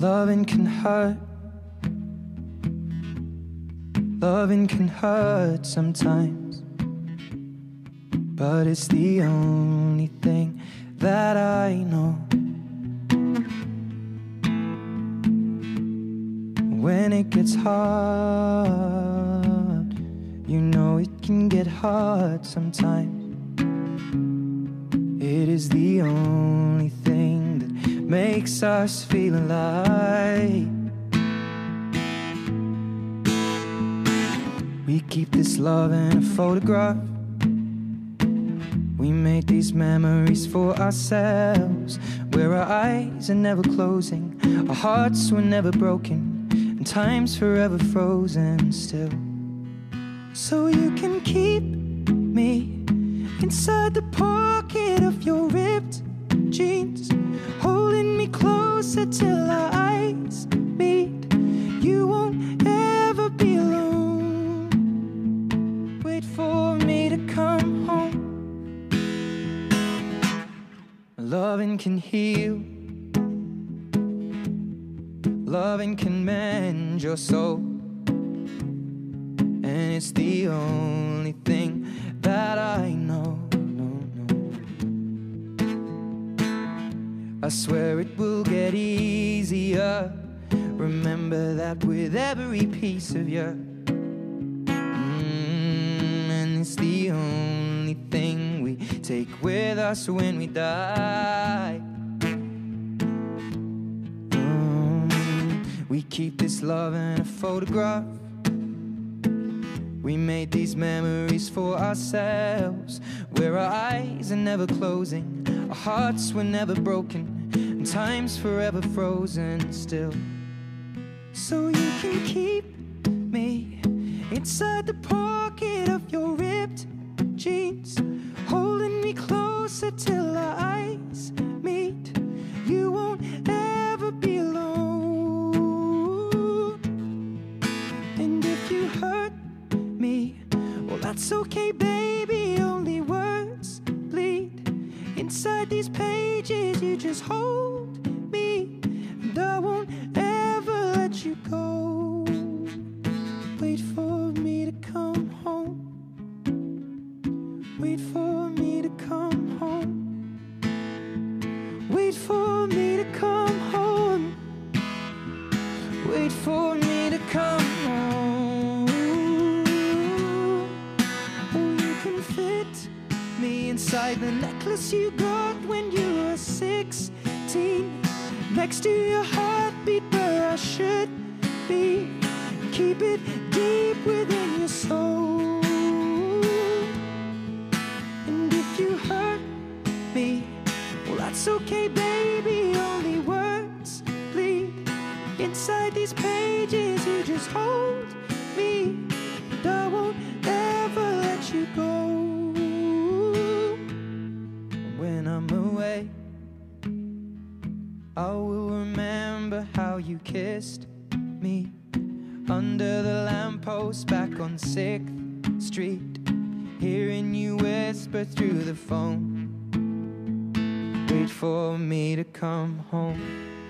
Loving can hurt. Loving can hurt sometimes, but it's the only thing that I know. When it gets hard, you know it can get hard sometimes. It is the only thing that makes us feel alive. We keep this love in a photograph. We made these memories for ourselves, where our eyes are never closing, our hearts were never broken, and time's forever frozen still. So you can keep me inside the pocket of your ripped jeans, holding me closer till our eyes meet. You won't ever be alone. Wait for me to come home. Loving can heal. Loving can mend your soul, and it's the only thing that I know. I swear it will get easier. Remember that with every piece of you. And it's the only thing we take with us when we die. We keep this love in a photograph. We made these memories for ourselves, where our eyes are never closing, our hearts were never broken, and time's forever frozen still. So you can keep me inside the pocket of your ripped jeans, holding me closer till our eyes meet. You won't ever be alone. And if you hurt me, well, that's okay, baby. Only words bleed inside these pages. You just hold me, and I won't ever let you go. Wait for me to come home. Wait for me to come home. Wait for me to come home. Wait for me to come home. Oh, you can fit me inside the necklace you got when you were 16, next to your heartbeat where I should be. Keep it deep within your soul. And if you hurt me, well, that's okay, baby. Only words bleed inside these pages. You just hold me, and I won't ever let you go. When I'm away, I will remember how you kissed me under the lamppost back on 6th Street, hearing you whisper through the phone. Wait for me to come home.